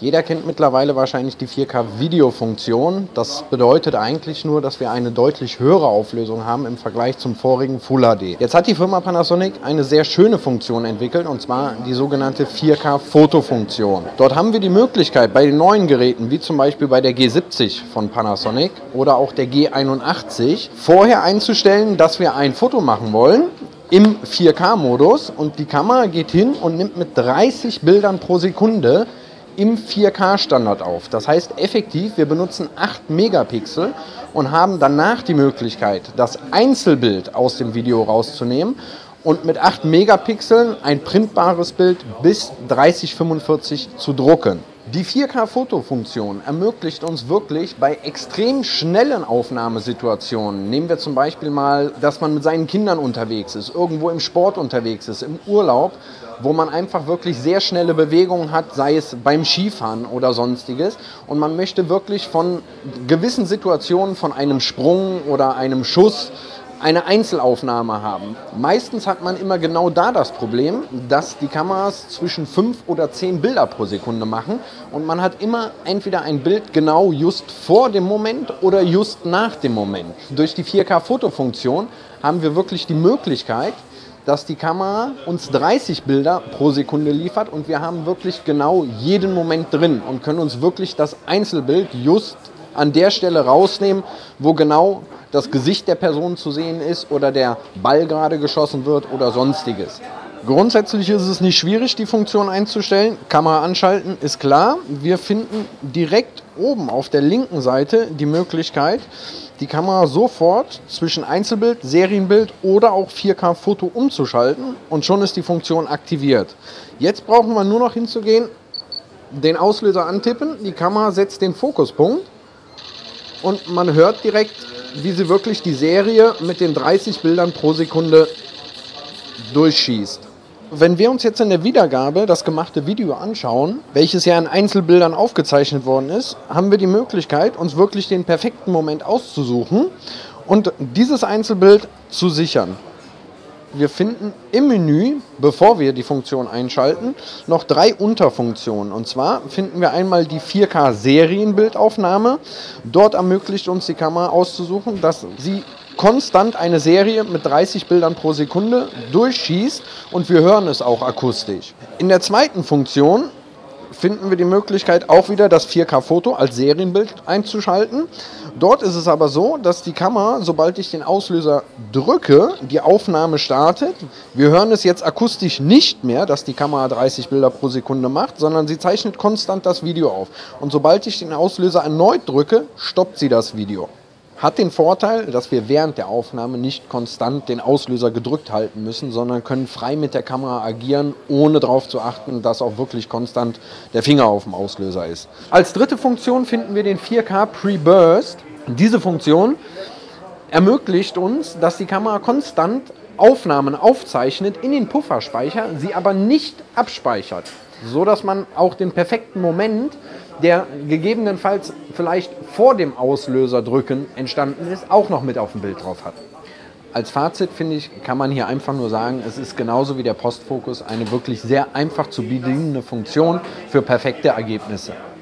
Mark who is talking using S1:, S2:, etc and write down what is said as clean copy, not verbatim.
S1: Jeder kennt mittlerweile wahrscheinlich die 4K-Video-Funktion. Das bedeutet eigentlich nur, dass wir eine deutlich höhere Auflösung haben im Vergleich zum vorigen Full HD. Jetzt hat die Firma Panasonic eine sehr schöne Funktion entwickelt, und zwar die sogenannte 4K-Foto-Funktion. Dort haben wir die Möglichkeit, bei den neuen Geräten, wie zum Beispiel bei der G70 von Panasonic oder auch der G81, vorher einzustellen, dass wir ein Foto machen wollen im 4K-Modus, und die Kamera geht hin und nimmt mit 30 Bildern pro Sekunde im 4K-Standard auf. Das heißt effektiv, wir benutzen 8 Megapixel und haben danach die Möglichkeit, das Einzelbild aus dem Video rauszunehmen und mit 8 Megapixeln ein printbares Bild bis 3045 zu drucken. Die 4K-Fotofunktion ermöglicht uns wirklich bei extrem schnellen Aufnahmesituationen, nehmen wir zum Beispiel mal, dass man mit seinen Kindern unterwegs ist, irgendwo im Sport unterwegs ist, im Urlaub, wo man einfach wirklich sehr schnelle Bewegungen hat, sei es beim Skifahren oder sonstiges, und man möchte wirklich von gewissen Situationen, von einem Sprung oder einem Schuss, eine Einzelaufnahme haben. Meistens hat man immer genau da das Problem, dass die Kameras zwischen 5 oder 10 Bilder pro Sekunde machen und man hat immer entweder ein Bild genau just vor dem Moment oder just nach dem Moment. Durch die 4K-Fotofunktion haben wir wirklich die Möglichkeit, dass die Kamera uns 30 Bilder pro Sekunde liefert und wir haben wirklich genau jeden Moment drin und können uns wirklich das Einzelbild just an der Stelle rausnehmen, wo genau das Gesicht der Person zu sehen ist oder der Ball gerade geschossen wird oder sonstiges. Grundsätzlich ist es nicht schwierig, die Funktion einzustellen. Kamera anschalten ist klar. Wir finden direkt oben auf der linken Seite die Möglichkeit, die Kamera sofort zwischen Einzelbild, Serienbild oder auch 4K-Foto umzuschalten und schon ist die Funktion aktiviert. Jetzt brauchen wir nur noch hinzugehen, den Auslöser antippen, die Kamera setzt den Fokuspunkt und man hört direkt, wie sie wirklich die Serie mit den 30 Bildern pro Sekunde durchschießt. Wenn wir uns jetzt in der Wiedergabe das gemachte Video anschauen, welches ja in Einzelbildern aufgezeichnet worden ist, haben wir die Möglichkeit, uns wirklich den perfekten Moment auszusuchen und dieses Einzelbild zu sichern. Wir finden im Menü, bevor wir die Funktion einschalten, noch 3 Unterfunktionen. Und zwar finden wir einmal die 4K-Serienbildaufnahme. Dort ermöglicht uns die Kamera auszusuchen, dass sie konstant eine Serie mit 30 Bildern pro Sekunde durchschießt und wir hören es auch akustisch. In der zweiten Funktion finden wir die Möglichkeit, auch wieder das 4K-Foto als Serienbild einzuschalten. Dort ist es aber so, dass die Kamera, sobald ich den Auslöser drücke, die Aufnahme startet. Wir hören es jetzt akustisch nicht mehr, dass die Kamera 30 Bilder pro Sekunde macht, sondern sie zeichnet konstant das Video auf. Und sobald ich den Auslöser erneut drücke, stoppt sie das Video. Hat den Vorteil, dass wir während der Aufnahme nicht konstant den Auslöser gedrückt halten müssen, sondern können frei mit der Kamera agieren, ohne darauf zu achten, dass auch wirklich konstant der Finger auf dem Auslöser ist. Als dritte Funktion finden wir den 4K Pre-Burst. Diese Funktion ermöglicht uns, dass die Kamera konstant Aufnahmen aufzeichnet in den Pufferspeicher, sie aber nicht abspeichert, so dass man auch den perfekten Moment, der gegebenenfalls vielleicht vor dem Auslöser drücken entstanden ist, auch noch mit auf dem Bild drauf hat. Als Fazit finde ich, kann man hier einfach nur sagen, es ist genauso wie der Postfokus eine wirklich sehr einfach zu bedienende Funktion für perfekte Ergebnisse.